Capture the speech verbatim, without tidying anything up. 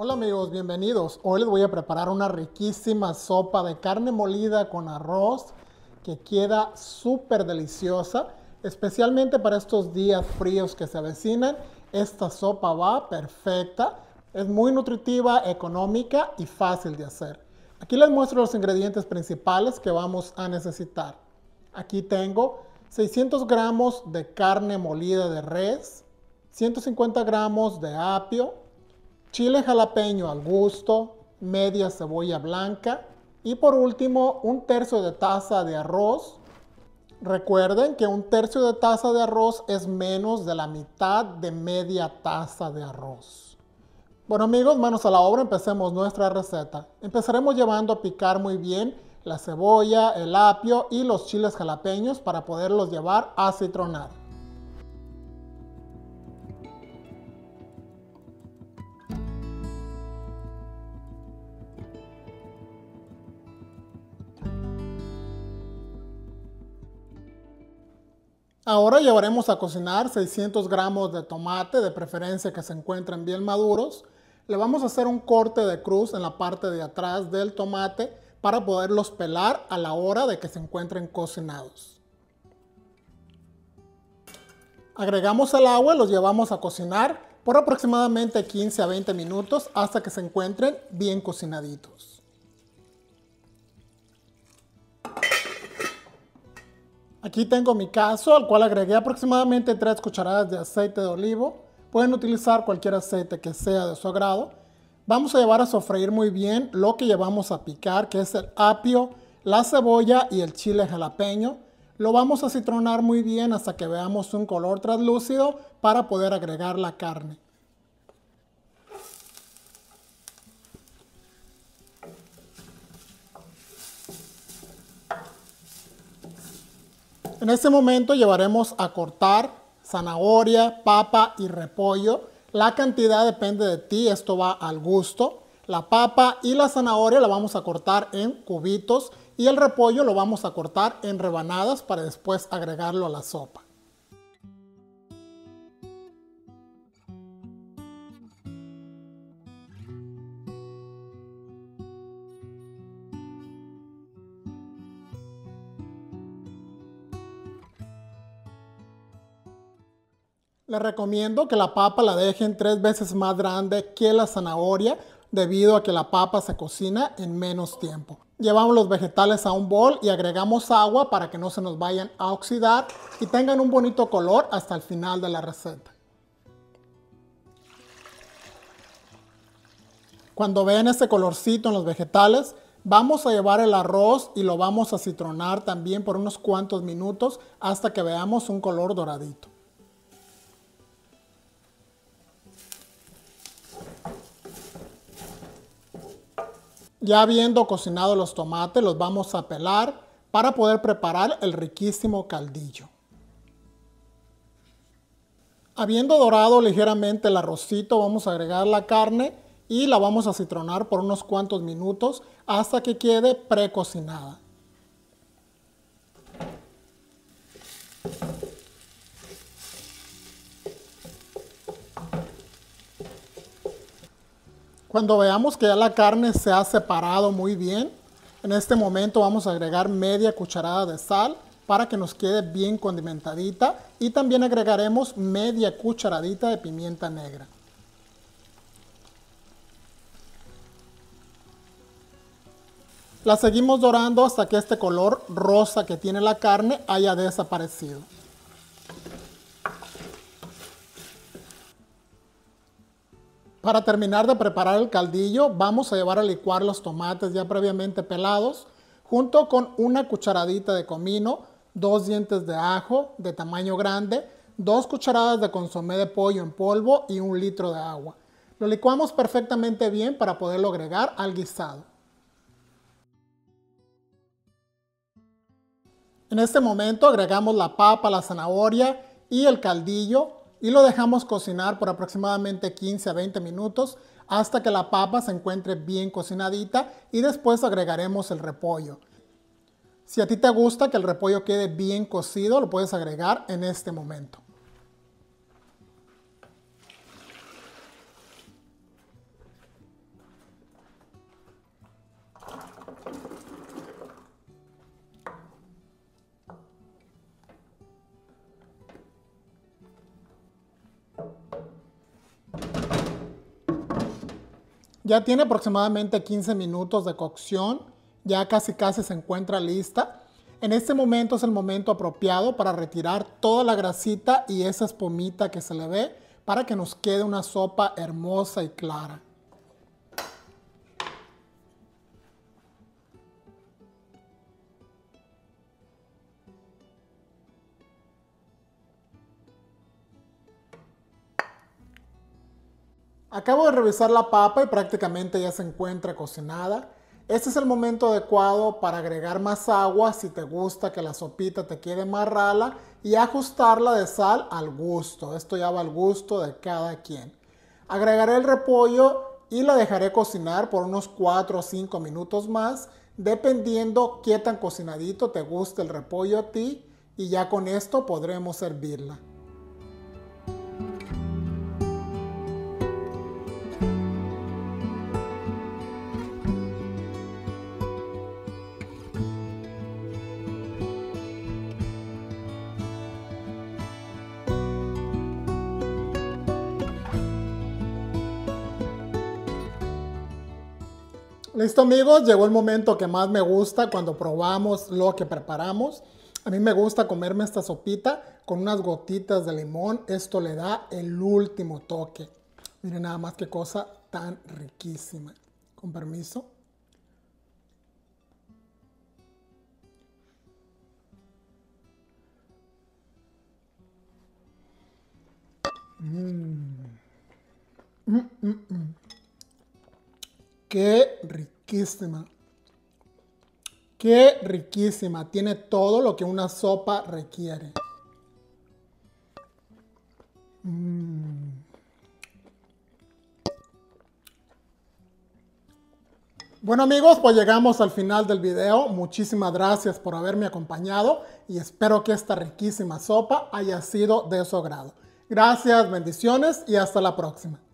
Hola amigos, bienvenidos. Hoy les voy a preparar una riquísima sopa de carne molida con arroz que queda súper deliciosa, especialmente para estos días fríos que se avecinan. Esta sopa va perfecta, es muy nutritiva, económica y fácil de hacer. Aquí les muestro los ingredientes principales que vamos a necesitar. Aquí tengo seiscientos gramos de carne molida de res, ciento cincuenta gramos de apio, chile jalapeño al gusto, media cebolla blanca y por último un tercio de taza de arroz. Recuerden que un tercio de taza de arroz es menos de la mitad de media taza de arroz. Bueno amigos, manos a la obra, empecemos nuestra receta. Empezaremos llevando a picar muy bien la cebolla, el apio y los chiles jalapeños para poderlos llevar a citronar. Ahora llevaremos a cocinar seiscientos gramos de tomate, de preferencia que se encuentren bien maduros. Le vamos a hacer un corte de cruz en la parte de atrás del tomate para poderlos pelar a la hora de que se encuentren cocinados. Agregamos el agua y los llevamos a cocinar por aproximadamente quince a veinte minutos hasta que se encuentren bien cocinaditos. Aquí tengo mi cazo, al cual agregué aproximadamente tres cucharadas de aceite de olivo. Pueden utilizar cualquier aceite que sea de su agrado. Vamos a llevar a sofreír muy bien lo que llevamos a picar, que es el apio, la cebolla y el chile jalapeño. Lo vamos a citronar muy bien hasta que veamos un color translúcido para poder agregar la carne. En este momento llevaremos a cortar zanahoria, papa y repollo. La cantidad depende de ti, esto va al gusto. La papa y la zanahoria la vamos a cortar en cubitos y el repollo lo vamos a cortar en rebanadas para después agregarlo a la sopa. Les recomiendo que la papa la dejen tres veces más grande que la zanahoria debido a que la papa se cocina en menos tiempo. Llevamos los vegetales a un bol y agregamos agua para que no se nos vayan a oxidar y tengan un bonito color hasta el final de la receta. Cuando vean ese colorcito en los vegetales, vamos a llevar el arroz y lo vamos a citronar también por unos cuantos minutos hasta que veamos un color doradito. Ya habiendo cocinado los tomates, los vamos a pelar para poder preparar el riquísimo caldillo. Habiendo dorado ligeramente el arrocito, vamos a agregar la carne y la vamos a citronar por unos cuantos minutos hasta que quede precocinada. Cuando veamos que ya la carne se ha separado muy bien, en este momento vamos a agregar media cucharada de sal para que nos quede bien condimentadita y también agregaremos media cucharadita de pimienta negra. La seguimos dorando hasta que este color rosa que tiene la carne haya desaparecido. Para terminar de preparar el caldillo, vamos a llevar a licuar los tomates ya previamente pelados, junto con una cucharadita de comino, dos dientes de ajo de tamaño grande, dos cucharadas de consomé de pollo en polvo y un litro de agua. Lo licuamos perfectamente bien para poderlo agregar al guisado. En este momento agregamos la papa, la zanahoria y el caldillo y lo dejamos cocinar por aproximadamente quince a veinte minutos hasta que la papa se encuentre bien cocinadita y después agregaremos el repollo. Si a ti te gusta que el repollo quede bien cocido, lo puedes agregar en este momento. Ya tiene aproximadamente quince minutos de cocción, ya casi casi se encuentra lista. En este momento es el momento apropiado para retirar toda la grasita y esa espumita que se le ve para que nos quede una sopa hermosa y clara. Acabo de revisar la papa y prácticamente ya se encuentra cocinada. Este es el momento adecuado para agregar más agua si te gusta que la sopita te quede más rala y ajustarla de sal al gusto. Esto ya va al gusto de cada quien. Agregaré el repollo y la dejaré cocinar por unos cuatro o cinco minutos más, dependiendo qué tan cocinadito te guste el repollo a ti, y ya con esto podremos servirla. Listo amigos, llegó el momento que más me gusta cuando probamos lo que preparamos. A mí me gusta comerme esta sopita con unas gotitas de limón. Esto le da el último toque. Miren nada más qué cosa tan riquísima. Con permiso. Mm. Mm, mm, mm. Qué riquísima. Qué riquísima. Tiene todo lo que una sopa requiere. Mm. Bueno amigos, pues llegamos al final del video. Muchísimas gracias por haberme acompañado y espero que esta riquísima sopa haya sido de su agrado. Gracias, bendiciones y hasta la próxima.